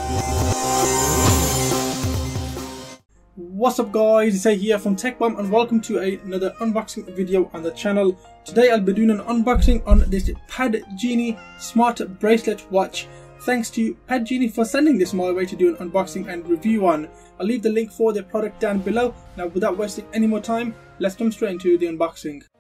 What's up guys, it's A here from TechBomb and welcome to another unboxing video on the channel. Today I'll be doing an unboxing on this PadGenie smart bracelet watch. Thanks to PadGenie for sending this my way to do an unboxing and review on. I'll leave the link for the product down below. Now without wasting any more time, let's jump straight into the unboxing.